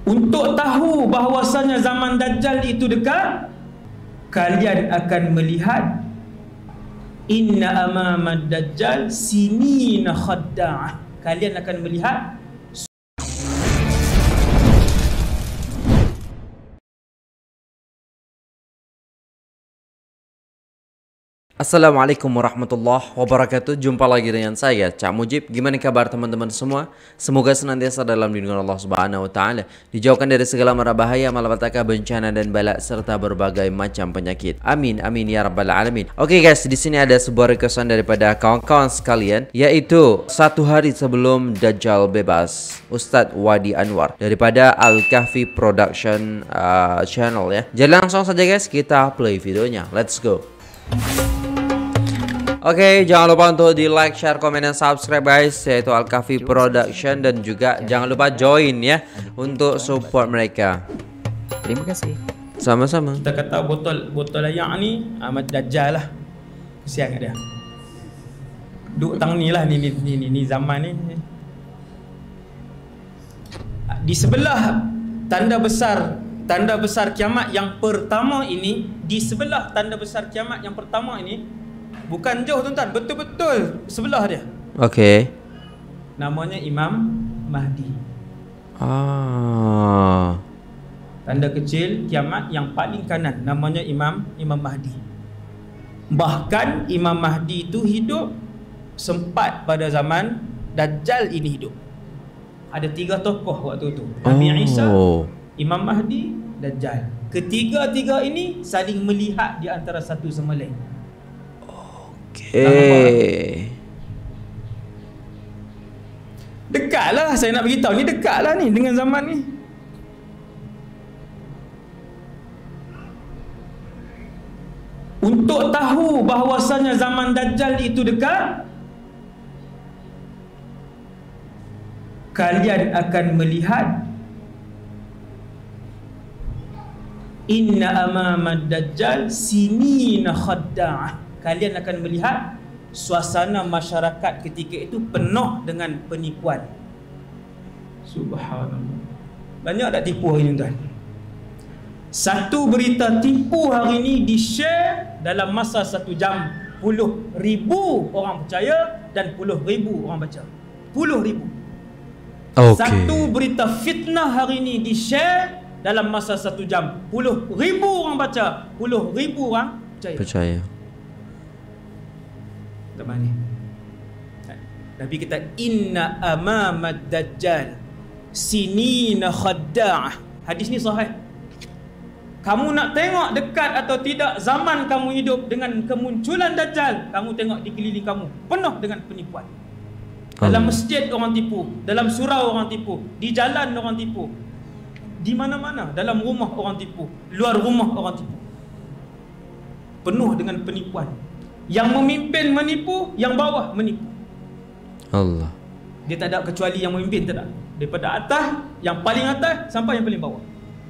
Untuk tahu bahawasanya zaman Dajjal itu dekat, kalian akan melihat inna amamad Dajjal sinina khadda'ah. Kalian akan melihat Assalamualaikum warahmatullahi wabarakatuh. Jumpa lagi dengan saya, Cak Mujib. Gimana kabar teman-teman semua? Semoga senantiasa dalam lindungan Allah Subhanahu wa taala, dijauhkan dari segala mara bahaya, malapetaka, bencana dan bala serta berbagai macam penyakit. Amin amin ya rabbal alamin. Oke guys, di sini ada sebuah requestan daripada kawan-kawan sekalian, yaitu satu hari sebelum Dajjal bebas, Ustadz Wadi Anwar daripada Al-Kahfi Production channel ya. Jadi langsung saja guys, kita play videonya. Let's go. Oke, jangan lupa untuk di like, share, komen, dan subscribe guys, yaitu Al-Kahfi Production, dan juga jangan lupa join ya untuk support mereka. Terima kasih. Sama-sama. kita kata botol ayak ni Ahmad Dajjal lah. Kesian kat dia. Duk tang ni lah ni zaman ni. Di sebelah tanda besar kiamat yang pertama ini, di sebelah tanda besar kiamat yang pertama ini, bukan jauh tuan-tuan, betul-betul sebelah dia. Oke. Namanya Imam Mahdi. Tanda kecil kiamat yang paling kanan, namanya Imam Mahdi. Bahkan Imam Mahdi itu hidup sempat pada zaman Dajjal ini hidup. Ada 3 tokoh waktu itu, Nabi Isa, Imam Mahdi, Dajjal. Ketiga-tiga ini saling melihat di antara satu sama lain. Dekatlah, saya nak beritahu ni, dekatlah ni dengan zaman ni. Untuk tahu bahawasanya zaman Dajjal itu dekat, kalian akan melihat inna amamad Dajjal sinina khadda'ah. Kalian akan melihat suasana masyarakat ketika itu penuh dengan penipuan. Subhanallah. Banyak tak tipu hari ni tuan? Satu berita tipu hari ni di-share dalam masa 1 jam, puluh ribu orang percaya dan puluh ribu orang baca. Puluh ribu. Satu berita fitnah hari ni di-share dalam masa 1 jam, puluh ribu orang baca, puluh ribu orang percaya. Mana? Nabi kata inna amamad Dajjal sinina khadda'ah. Hadis ni sahih. Kamu nak tengok dekat atau tidak zaman kamu hidup dengan kemunculan Dajjal, kamu tengok di keliling kamu penuh dengan penipuan. Dalam masjid orang tipu, dalam surau orang tipu, di jalan orang tipu, di mana-mana, dalam rumah orang tipu, luar rumah orang tipu. Penuh dengan penipuan. Yang memimpin menipu, yang bawah menipu. Allah. Dia tak ada kecuali yang memimpin, tak ada. Daripada atas, yang paling atas sampai yang paling bawah.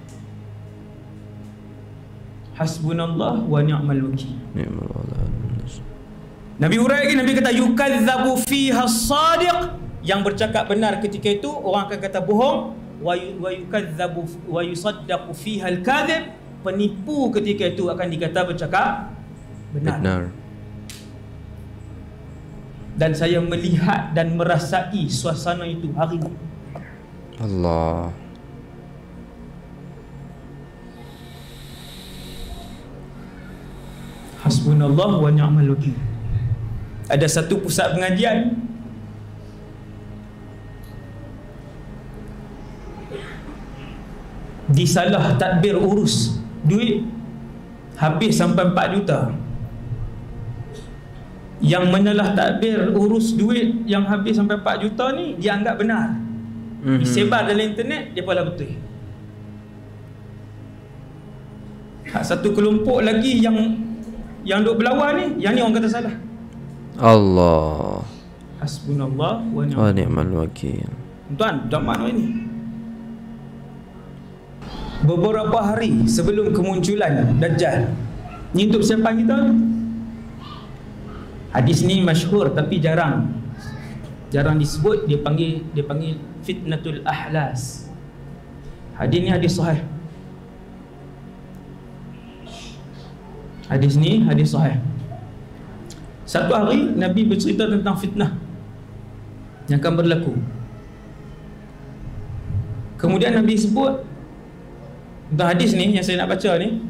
Hasbunallah wa ni'mal wakil. Nabi urai lagi, Nabi kata yukadzabu fiha as-sadiq, yang bercakap benar ketika itu orang akan kata bohong, wa yukadzabu wa yusaddaqu fiha al-kadhib, penipu ketika itu akan dikata bercakap benar. Dan saya melihat dan merasai suasana itu hari ini. Allah. Hasbunallah wa ni'mal wakil. Ada satu pusat pengajian disalah tadbir urus duit habis sampai 4 juta. Yang menyalah takbir urus duit yang habis sampai 4 juta ni dia anggap benar. Disebar dalam internet, dia pula betul. Satu kelompok lagi yang duk berlawan ni, yang ni orang kata salah. Allah. Hasbunallah wa ni'mal wakil. Tuan, zaman ni beberapa hari sebelum kemunculan Dajjal, ni untuk siapa kita ni? Hadis ni masyhur tapi jarang disebut. Dia panggil fitnatul ahlas. Hadis ni hadis sahih. Hadis ni hadis sahih. Satu hari Nabi bercerita tentang fitnah yang akan berlaku. Kemudian Nabi sebut tentang hadis ni yang saya nak baca ni,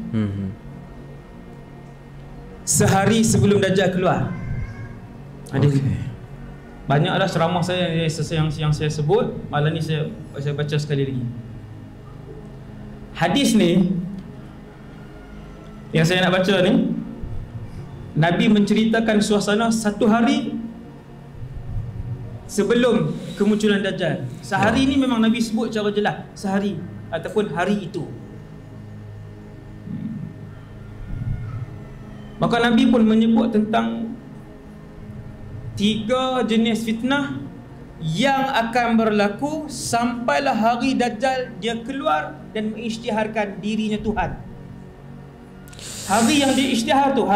sehari sebelum Dajjal keluar. Hadis ni banyaklah ceramah saya yang saya sebut. Malam ni saya baca sekali lagi. Hadis ni yang saya nak baca ni, Nabi menceritakan suasana satu hari sebelum kemunculan Dajjal. Sehari ni memang Nabi sebut secara jelas, sehari ataupun hari itu. Maka Nabi pun menyebut tentang 3 jenis fitnah yang akan berlaku sampailah hari Dajjal dia keluar dan mengisytiharkan dirinya Tuhan. Hari yang dia isytihar tu,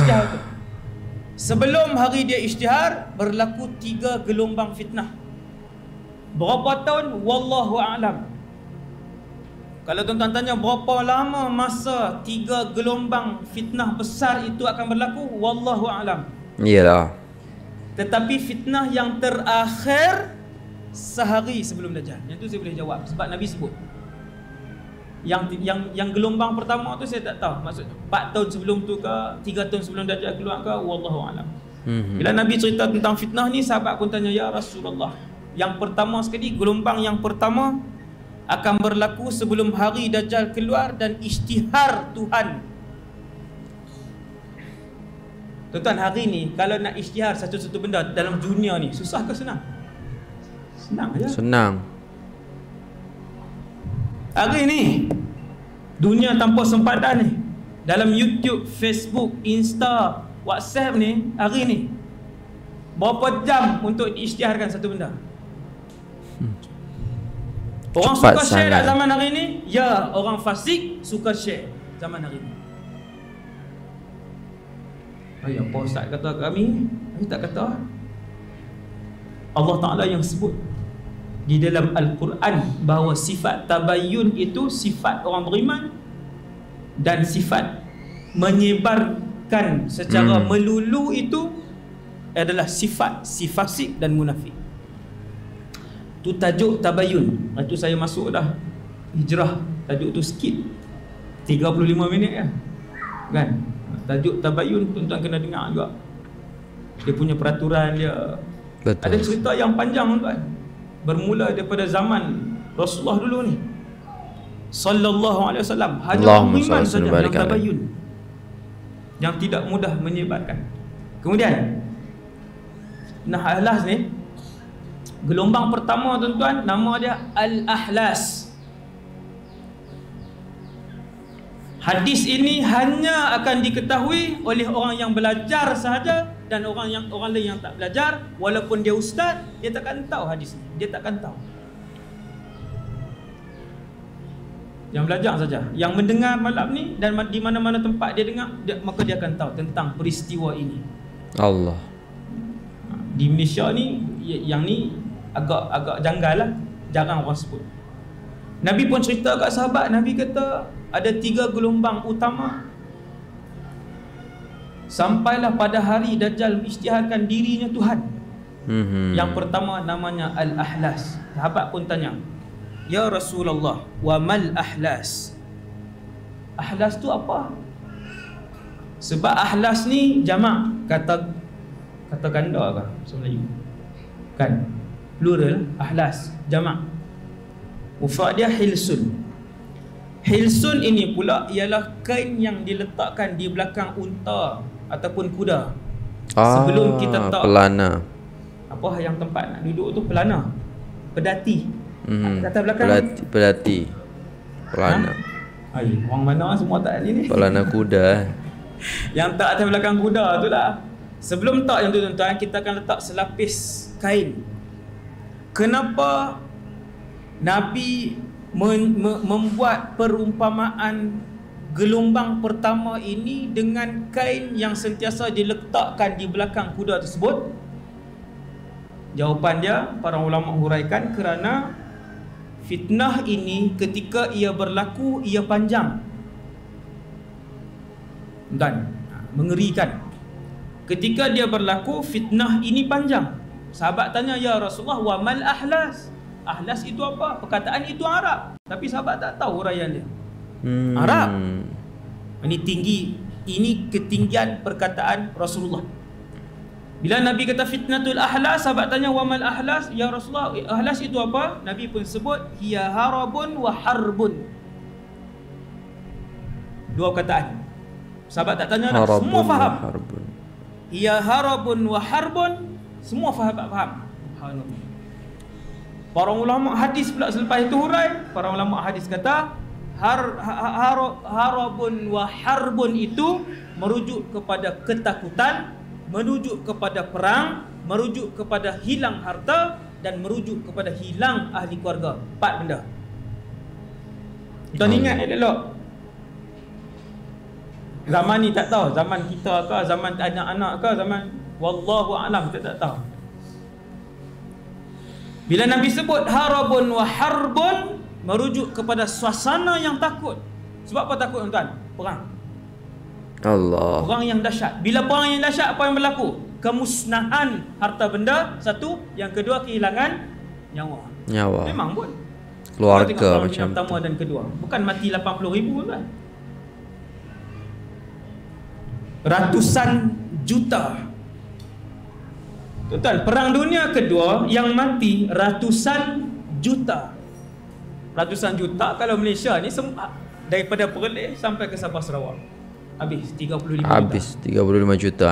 sebelum hari dia isytihar, berlaku 3 gelombang fitnah. Berapa tahun? Wallahu a'lam. Kalau tuan-tuan tanya berapa lama masa 3 gelombang fitnah besar itu akan berlaku, wallahu a'lam. Iyalah. Tetapi fitnah yang terakhir sehari sebelum Dajjal. Yang tu saya boleh jawab sebab Nabi sebut. Yang gelombang pertama tu saya tak tahu. Maksud 4 tahun sebelum tu ke, 3 tahun sebelum Dajjal keluar ke, wallahu a'lam. Bila Nabi cerita tentang fitnah ni, sahabat pun tanya, ya Rasulullah, yang pertama sekali, gelombang yang pertama akan berlaku sebelum hari Dajjal keluar dan isytihar Tuhan. Tuan-tuan, hari ni kalau nak isytihar satu-satu benda dalam dunia ni, susah ke senang? Senang aja. Senang. Hari ni dunia tanpa sempadan ni, dalam YouTube, Facebook, Insta, WhatsApp ni, hari ni berapa jam untuk diisytiharkan satu benda? Orang Cepat suka share tak sangat. zaman hari ni? Ya, orang fasik suka share zaman hari ni. Apa Ustaz kata kami? Kami tak kata. Allah Ta'ala yang sebut di dalam Al-Quran bahawa sifat tabayyun itu sifat orang beriman, dan sifat menyebarkan secara melulu itu adalah sifat si fasik dan munafik. Tu tajuk tabayyun. Itu saya masuk dah hijrah, tajuk tu sikit 35 minit kan. Tajuk tabayyun tuan-tuan kena dengar juga. Dia punya peraturan dia. Betul. Ada cerita yang panjang tuan. Bermula daripada zaman Rasulullah dulu ni, sallallahu alaihi wasallam. Hanya orang beriman saja yang tabayyun, yang tidak mudah menyebarkan. Kemudian Ahlas ni, gelombang pertama tuan-tuan, nama dia Al-Ahlas. Hadis ini hanya akan diketahui oleh orang yang belajar sahaja, dan orang lain yang tak belajar, walaupun dia ustaz, dia takkan tahu hadis ini. Dia takkan tahu. Yang belajar saja, yang mendengar malam ni, dan di mana-mana tempat dia dengar, maka dia akan tahu tentang peristiwa ini. Allah. Di Malaysia ni, yang ni agak janggal lah, jarang orang sebut. Nabi pun cerita kat sahabat, Nabi kata ada 3 gelombang utama sampailah pada hari Dajjal mengisytiharkan dirinya Tuhan. Yang pertama namanya Al-Ahlas. Sahabat pun tanya, ya Rasulullah, wa mal ahlas? Ahlas tu apa? Sebab ahlas ni jamak, kata ganda ke bahasa Melayu kan, plural. Ahlas jamak, mufrad dia hilsun. Hilsun ini pula ialah kain yang diletakkan di belakang unta ataupun kuda. Sebelum kita tak pelana. Apa yang tempat nak duduk tu, pelana, pedati. Kata belakang Pedati. Pelana. Orang mana semua tak ni? Pelana kuda. Yang tak atas belakang kuda tu lah. Sebelum tak yang tu tuan-tuan, kita akan letak selapis kain. Kenapa Nabi membuat perumpamaan gelombang pertama ini dengan kain yang sentiasa diletakkan di belakang kuda tersebut? Jawapan dia, para ulama huraikan, kerana fitnah ini ketika ia berlaku ia panjang dan mengerikan. Ketika dia berlaku fitnah ini panjang. Sahabat tanya, ya Rasulullah, wa mal ahlas? Ahlas itu apa? Perkataan itu Arab, tapi sahabat tak tahu huraian dia. Arab. Ini tinggi, ini ketinggian perkataan Rasulullah. Bila Nabi kata fitnatul ahlas, sahabat tanya, wa mal ahlas? Ya Rasulullah, ahlas itu apa? Nabi pun sebut, hiya harabun wa harbun. Dua perkataan. Sahabat tak tanya dah, semua faham. Hiya harabun wa harbun, semua faham. Subhanallah. Para ulama hadis pula selepas itu hurai, para ulama hadis kata harabun wa harbun itu merujuk kepada ketakutan, merujuk kepada perang, merujuk kepada hilang harta, dan merujuk kepada hilang ahli keluarga. 4 benda. Tuan ingat elok. Zaman ni tak tahu, zaman kita ke, zaman anak-anak ke, zaman wallahu a'lam, kita tak tahu. Bila Nabi sebut harabun wa harbun, merujuk kepada suasana yang takut. Sebab apa takut tuan? Perang. Allah. Perang yang dahsyat. Bila perang yang dahsyat, apa yang berlaku? Kemusnahan harta benda, satu. Yang kedua, kehilangan nyawa. Memang pun. Keluarga macam pertama dan kedua. Bukan mati 80,000 kan? Ratusan juta. Betul, perang dunia kedua yang mati ratusan juta. Ratusan juta kalau Malaysia ni daripada Perlis sampai ke Sabah Sarawak. Habis 35 juta. Habis 35 juta.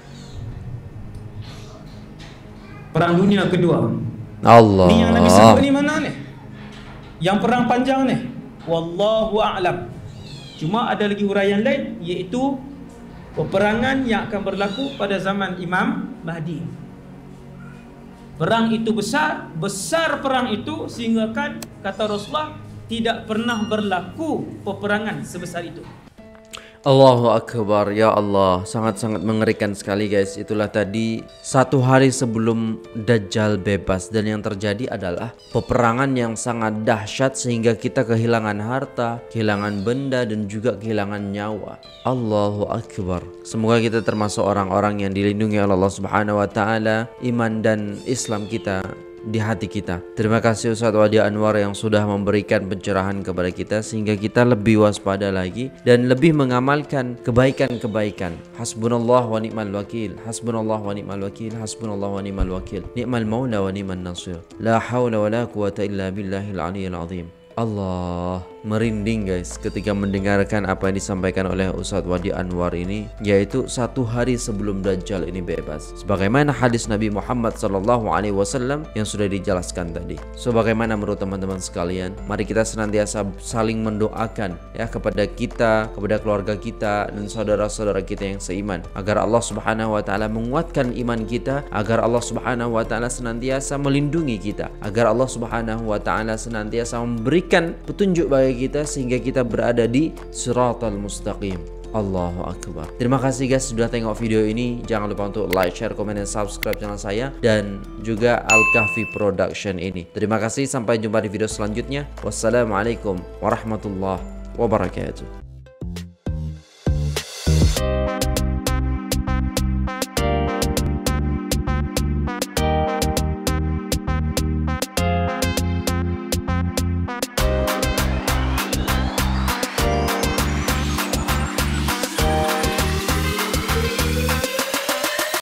Perang dunia kedua. Allah. Ni yang Nabi sebut ni mana ni? Yang perang panjang ni. Wallahu a'lam. Cuma ada lagi huraian lain, iaitu peperangan yang akan berlaku pada zaman Imam Mahdi. Perang itu besar perang itu sehingga kan kata Rasulullah tidak pernah berlaku peperangan sebesar itu. Allahu Akbar, ya Allah, sangat-sangat mengerikan sekali guys. Itulah tadi 1 hari sebelum Dajjal bebas, dan yang terjadi adalah peperangan yang sangat dahsyat sehingga kita kehilangan harta, kehilangan benda, dan juga kehilangan nyawa. Allahu Akbar. Semoga kita termasuk orang-orang yang dilindungi oleh Allah Subhanahu wa taala, iman dan Islam kita di hati kita. Terima kasih Ustaz Wadi Anwar yang sudah memberikan pencerahan kepada kita sehingga kita lebih waspada lagi dan lebih mengamalkan kebaikan-kebaikan. Hasbunallah wa ni'mal wakil. Hasbunallah wa ni'mal wakil. Hasbunallah wa ni'mal wakil. Ni'mal maula wa ni'man nasir. La haula wa la quwata illa billahil aliyyil azim. Allah, merinding guys ketika mendengarkan apa yang disampaikan oleh Ustaz Wadi Anwar ini, yaitu 1 hari sebelum Dajjal ini bebas, sebagaimana hadis Nabi Muhammad SAW yang sudah dijelaskan tadi. So bagaimana menurut teman-teman sekalian? Mari kita senantiasa saling mendoakan ya kepada kita, kepada keluarga kita dan saudara-saudara kita yang seiman, agar Allah Subhanahu wa taala menguatkan iman kita, agar Allah Subhanahu wa taala senantiasa melindungi kita, agar Allah Subhanahu wa taala senantiasa memberikan petunjuk bagi kita sehingga kita berada di siratal mustaqim. Allahu Akbar. Terima kasih guys sudah tengok video ini. Jangan lupa untuk like, share, komen, dan subscribe channel saya dan juga Al-Kahfi Production ini. Terima kasih, sampai jumpa di video selanjutnya. Wassalamualaikum warahmatullahi wabarakatuh.